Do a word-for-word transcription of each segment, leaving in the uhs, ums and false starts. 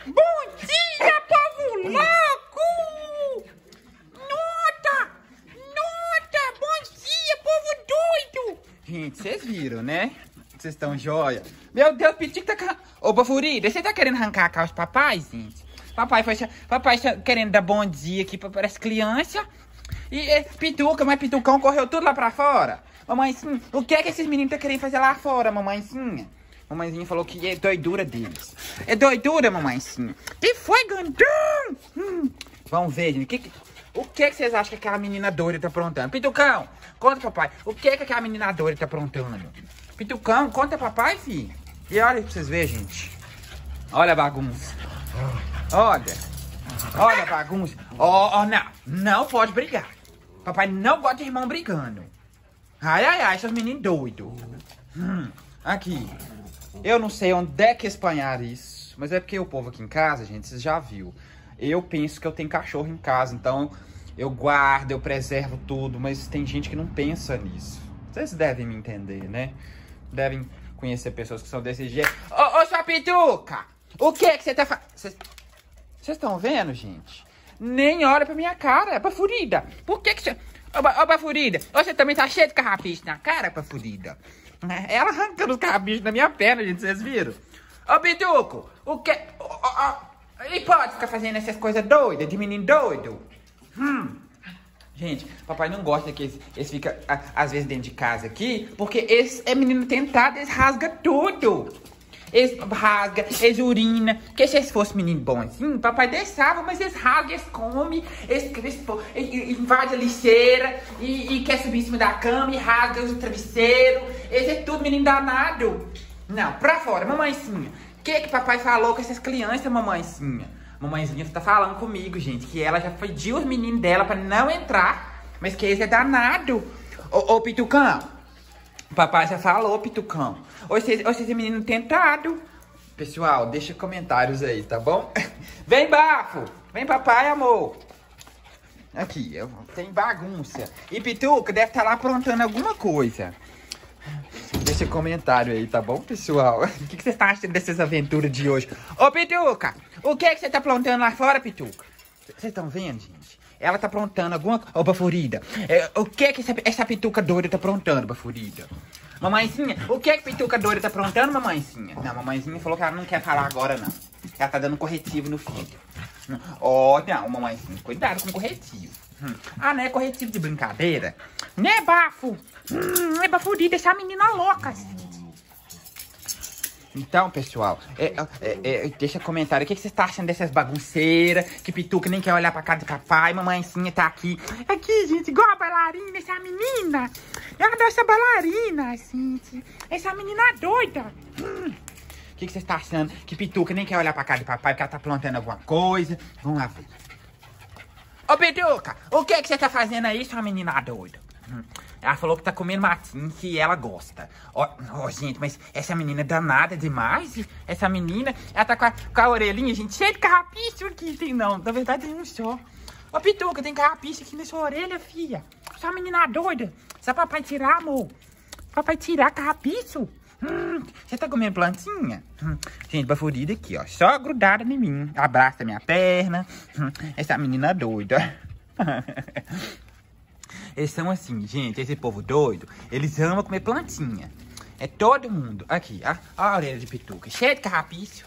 Bom dia, povo louco! Nota! Nota! Bom dia, povo doido! Gente, vocês viram, né? Vocês estão joia? Meu Deus, Pitico tá... Ca... Ô, Bafurida, você tá querendo arrancar a calça dos papais, gente? Papai foi... Papai tá querendo dar bom dia aqui para as crianças. E, e Pituca, mas Pitucão correu tudo lá pra fora. Mamãezinha, o que é que esses meninos tá querendo fazer lá fora, mamãezinha? Mamãezinha falou que é doidura deles. É doidura, mamãezinha. Que foi, Gandão? Hum. Vamos ver, gente. Que que... O que, que vocês acham que aquela menina doida tá aprontando? Pitucão, conta, papai. O que que aquela menina doida tá aprontando? Pitucão, conta, papai, filho. E olha pra vocês verem, gente. Olha a bagunça. Olha. Olha a bagunça. Ó, oh, oh, não. Não pode brigar. Papai não gosta de irmão brigando. Ai, ai, ai, esses meninos doidos. Hum. Aqui. Eu não sei onde é que espanhar isso. Mas é porque o povo aqui em casa, gente, vocês já viram. Eu penso que eu tenho cachorro em casa, então eu guardo, eu preservo tudo, mas tem gente que não pensa nisso. Vocês devem me entender, né? Devem conhecer pessoas que são desse jeito. Ô, ô, sua Pituca! O que que você tá fazendo? Vocês estão vendo, gente? Nem olha pra minha cara, Bafurida. Por que que você... Ô, ô, Bafurida, você também tá cheio de carrapicho na cara, Bafurida? Ela arrancando os carrapichos na minha perna, gente, vocês viram? Ô, Pituco, o que... Ô, ô, ô. E pode ficar fazendo essas coisas doidas, de menino doido? Hum. Gente, papai não gosta que eles, eles ficam, a, às vezes, dentro de casa aqui, porque eles é menino tentado, eles rasgam tudo. Eles rasgam, eles urinam. Porque se eles fossem menino bonzinho, papai deixava, mas eles rasgam, eles comem, eles, eles, eles invadem a lixeira e, e quer subir em cima da cama e rasga o travesseiro. Eles é tudo menino danado. Não, pra fora, mamãezinha. O que que papai falou com essas crianças, mamãezinha? Mamãezinha tá falando comigo, gente, que ela já pediu os meninos dela pra não entrar, mas que esse é danado. Ô, ô, Pitucão, papai já falou, Pitucão. Ou vocês, ou vocês é menino tentado. Pessoal, deixa comentários aí, tá bom? Vem, Bafo! Vem, papai, amor! Aqui, eu, tem bagunça. E Pituca deve estar lá aprontando alguma coisa. Deixa comentário aí, tá bom, pessoal? O que, que vocês estão achando dessas aventuras de hoje? Ô, Pituca, o que, que você tá aprontando lá fora, Pituca? Vocês estão vendo, gente? Ela tá aprontando alguma coisa... Ô, Bafurida, é, o que que essa, essa Pituca doida tá aprontando, Bafurida? Mamãezinha, o que que Pituca doida tá aprontando, mamãezinha? Não, mamãezinha falou que ela não quer falar agora, não. Ela tá dando corretivo no filho. Ó, oh, não, mamãezinha, cuidado com corretivo. Hum. Ah, não é corretivo de brincadeira? Né, Bafo? Hum, é Bafurida, essa menina louca, gente. Então, pessoal, é, é, é, deixa comentário. O que, que vocês estão achando dessas bagunceiras? Que Pituca nem quer olhar pra cara do papai. Mamãezinha tá aqui. Aqui, gente, igual a bailarina, essa menina. Eu adoro essa bailarina, gente. Essa menina doida. Hum. O que, que vocês estão achando? Que Pituca nem quer olhar pra cara do papai porque ela tá plantando alguma coisa. Vamos lá ver. Ô, Pituca, o que que você tá fazendo aí, sua menina doida? Hum. Ela falou que tá comendo matinho, que ela gosta. Ó, oh, oh, gente, mas essa menina é danada demais. Essa menina, ela tá com a, com a orelhinha, gente, cheia de carrapicho aqui. Tem não, na verdade tem um só. Ô, Pituca, tem carrapicho aqui na sua orelha, filha. Essa menina doida. Só papai tirar, amor. Papai tirar carrapicho. Hum, você tá comendo plantinha? Hum. Gente, Bafurida aqui, ó, só grudada em mim. Abraça minha perna. Hum. Essa menina doida. Eles são assim, gente, esse povo doido, eles amam comer plantinha. É todo mundo. Aqui, ó, ó a orelha de Pituca, cheia de carrapicho.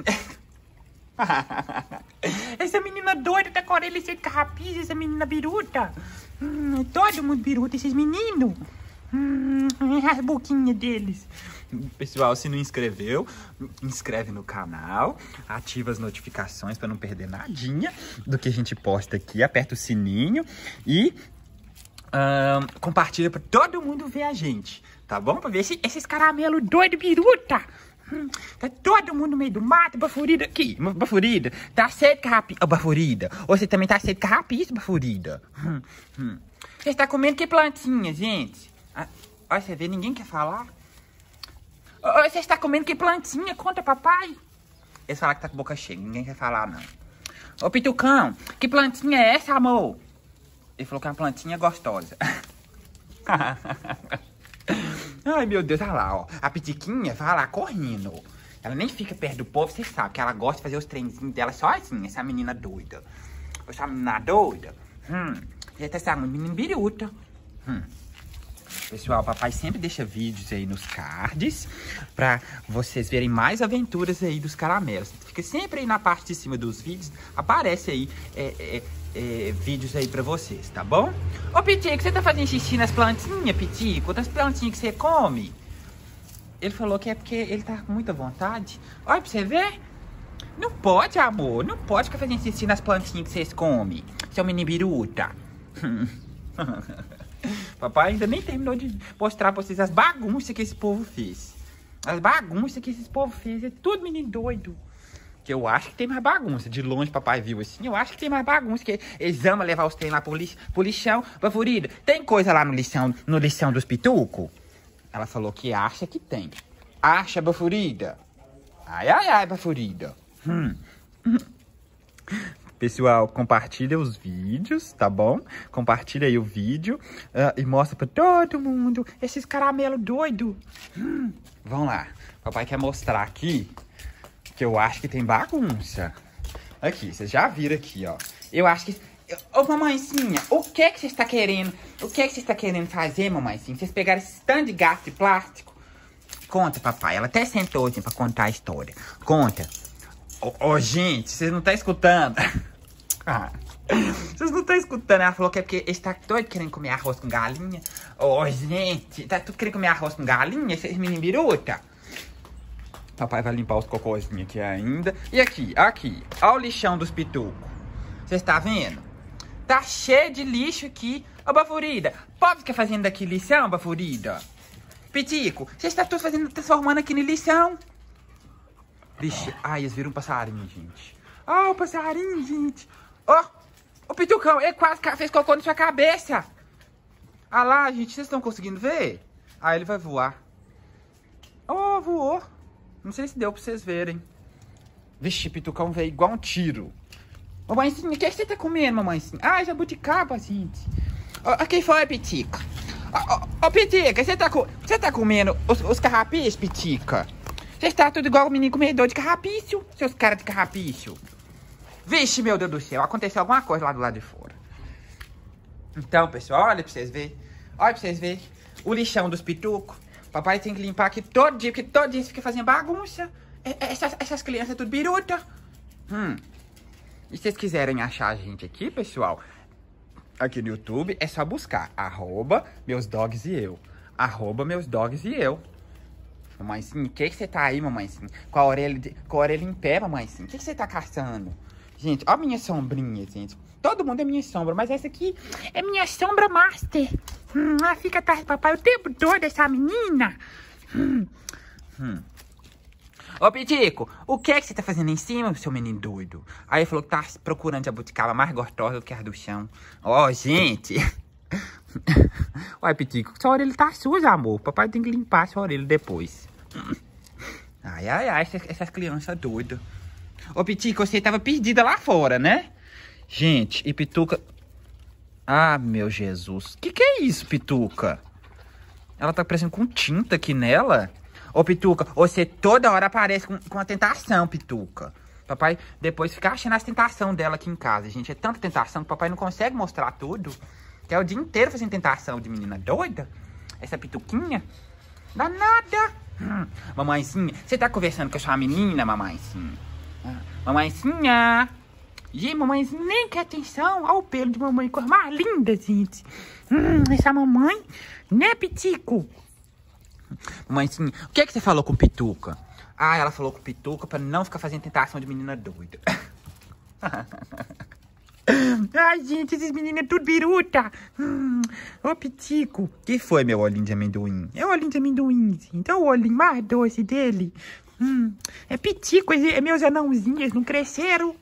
Essa menina doida tá com a orelha cheia de carrapicho, essa menina biruta. Hum, é todo mundo biruta, esses meninos. Hum, as boquinhas deles. Pessoal, se não inscreveu, inscreve no canal, ativa as notificações para não perder nadinha do que a gente posta aqui, aperta o sininho e... Um, compartilha pra todo mundo ver a gente, tá bom? Pra ver esse, esses caramelos doidos, biruta. Hum, tá todo mundo no meio do mato, Bafurida aqui. Bafurida, tá cheio de carrapicho. Oh, Bafurida, você também tá cheio de carrapicho, Bafurida. Hum, hum. Você está comendo que plantinha, gente? Ah, olha, você vê, ninguém quer falar. Oh, você está comendo que plantinha? Conta, papai. Eles falaram que tá com boca cheia, ninguém quer falar, não. Ô, Pitucão, que plantinha é essa, amor? Ele falou que é uma plantinha gostosa. Ai, meu Deus, olha lá, ó. A Pitiquinha vai lá correndo. Ela nem fica perto do povo, vocês sabem que ela gosta de fazer os trenzinhos dela sozinha, essa menina doida. Essa menina doida. Hum, já tá essa menina biruta. Hum. Pessoal, papai sempre deixa vídeos aí nos cards pra vocês verem mais aventuras aí dos caramelos. Fica sempre aí na parte de cima dos vídeos, aparece aí é, é, é, vídeos aí pra vocês, tá bom? Ô, Pitico, você tá fazendo xixi nas plantinhas, Pitico? Das plantinhas que você come? Ele falou que é porque ele tá com muita vontade. Olha pra você ver. Não pode, amor. Não pode ficar fazendo xixi nas plantinhas que vocês comem. Seu menino biruta. Papai ainda nem terminou de mostrar pra vocês as bagunças que esse povo fez. As bagunças que esse povo fez. É tudo menino doido. Que eu acho que tem mais bagunça. De longe papai viu assim. Eu acho que tem mais bagunça. Que eles amam levar os trem lá pro, lix, pro lixão. Baforida, tem coisa lá no lixão, no lixão dos pitucos? Ela falou que acha que tem. Acha, Baforida? Ai, ai, ai, Baforida. Hum. Pessoal, compartilha os vídeos, tá bom? Compartilha aí o vídeo uh, e mostra pra todo mundo esses caramelos doidos. Hum. Vamos lá. Papai quer mostrar aqui que eu acho que tem bagunça. Aqui, vocês já viram aqui, ó. Eu acho que... Ô, mamãezinha, o que que você está querendo? O que que você está querendo fazer, mamãezinha? Vocês pegaram esse tanto de gato de plástico? Conta, papai. Ela até sentou assim pra contar a história. Conta. Ô, ô gente, vocês não estão escutando. Ah, vocês não estão escutando. Ela falou que é porque eles tá doido querendo comer arroz com galinha. Ô, gente, tá tudo querendo comer arroz com galinha? Esses meninos biruta. Papai vai limpar os cocôzinhos aqui ainda. E aqui, aqui. Olha o lixão dos pitucos. Vocês estão vendo? Tá cheio de lixo aqui. Ô, Baforida, pode ficar fazendo aqui lição, Baforida? Pitico, você está tudo fazendo, transformando aqui no lição. Vixe, ai, eles viram um passarinho, gente. Ó, oh, o passarinho, gente. Ó, oh, o Pitucão, ele quase fez cocô na sua cabeça. Ah lá, gente, vocês estão conseguindo ver? Ah, ele vai voar. Ó, oh, voou. Não sei se deu pra vocês verem. Vixe, Pitucão veio igual um tiro. Mamãezinha, o que você tá comendo, mamãezinha? Ah, jabuticaba, gente. Ó, quem foi, Pitica? Ô, Pitica, você tá, você tá comendo os, os carrapichos, Pitica? Você está tudo igual o menino comedor de carrapicho, seus caras de carrapicho. Vixe, meu Deus do céu, aconteceu alguma coisa lá do lado de fora. Então, pessoal, olha pra vocês verem. Olha pra vocês verem. O lixão dos pitucos. Papai tem que limpar aqui todo dia, porque todo dia fica fazendo bagunça. Essas, essas crianças tudo biruta. Hum... E se vocês quiserem achar a gente aqui, pessoal, aqui no YouTube, é só buscar arroba meus dogs e eu. Arroba meus dogs e eu. Mamãezinha, o que que você tá aí, mamãezinha? Com a orelha, de, com a orelha em pé, mamãezinha. O que que você tá caçando? Gente, ó a minha sombrinha, gente. Todo mundo é minha sombra, mas essa aqui é minha sombra master. Hum, ela fica atrás do papai o tempo todo, essa menina. Hum, hum. Ô, Pitico, o que é que você tá fazendo em cima, seu menino doido? Aí ele falou que tá procurando jabuticaba mais gostosa do que a do chão. Ó, oh, gente. Olha, Pitico, sua orelha tá suja, amor. Papai tem que limpar sua orelha depois. Ai, ai, ai, essas, essas crianças doidas. Ô, Pitico, você tava perdida lá fora, né? Gente, e Pituca... Ah, meu Jesus. Que que é isso, Pituca? Ela tá parecendo com tinta aqui nela. Ô, Pituca, você toda hora aparece com, com a tentação, Pituca. Papai depois fica achando as tentações dela aqui em casa, gente. É tanta tentação que papai não consegue mostrar tudo. Que é o dia inteiro fazendo tentação de menina doida. Essa Pituquinha. Danada. Hum. Mamãezinha, você tá conversando com a sua menina, mamãezinha? Ah. Mamãezinha. Gente, mamãezinha nem quer atenção. Olha o pelo de mamãe, coisa mais linda, gente. Hum, essa mamãe, né, Pitico? Mamãezinha, o que é que você falou com Pituca? Ah, ela falou com Pituca pra não ficar fazendo tentação de menina doida. Ai, gente, esses meninos é tudo biruta. Hum. Ô, Pitico, que foi meu olhinho de amendoim? É o olhinho de amendoim, gente. É o olhinho mais doce dele. Hum. É Pitico, é meus anãozinhos, não cresceram.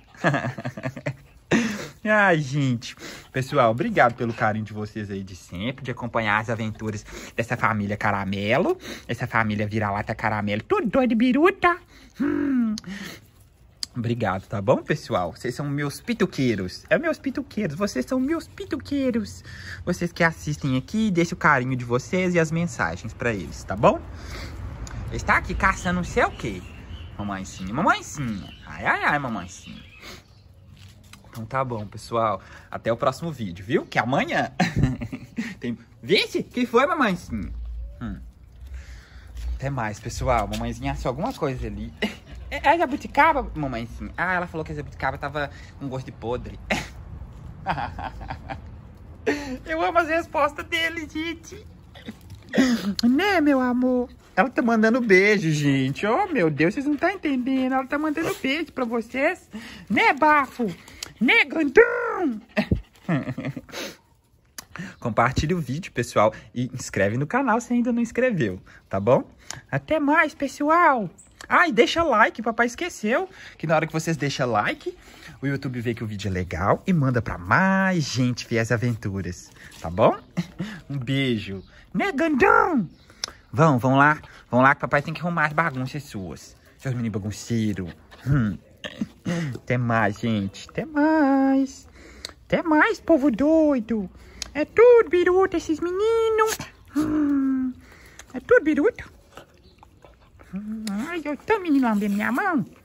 Ai, gente. Pessoal, obrigado pelo carinho de vocês aí de sempre, de acompanhar as aventuras dessa família Caramelo, essa família Vira-Lata Caramelo, tudo doido de biruta. Hum. Obrigado, tá bom, pessoal? Vocês são meus pituqueiros. É meus pituqueiros, vocês são meus pituqueiros. Vocês que assistem aqui, deixem o carinho de vocês e as mensagens pra eles, tá bom? Está aqui caçando não sei o quê. Mamãezinha, mamãezinha. Ai, ai, ai, mamãezinha. Então tá bom, pessoal. Até o próximo vídeo, viu? Que amanhã tem... Vixe, que foi, mamãezinha? Hum. Até mais, pessoal. Mamãezinha achou alguma coisa ali. É jabuticaba, mamãezinha? Ah, ela falou que a jabuticaba tava com gosto de podre. Eu amo as respostas dele, gente. Né, meu amor? Ela tá mandando beijo, gente. Oh, meu Deus, vocês não estão entendendo. Ela tá mandando beijo pra vocês. Né, bafo? Né, gandão? Compartilhe o vídeo, pessoal. E inscreve no canal se ainda não inscreveu, tá bom? Até mais, pessoal. Ah, e deixa like, papai esqueceu. Que na hora que vocês deixam like, o YouTube vê que o vídeo é legal e manda pra mais gente ver as aventuras, tá bom? Um beijo. Né, gandão? Vão, vão lá. Vão lá que papai tem que arrumar as bagunças suas. Seus meninos bagunceiros. Hum. Até mais, gente. Até mais. Até mais, povo doido. É tudo biruta esses meninos. Hum. É tudo biruta. Hum. Ai, eu tô menino lambendo minha mão.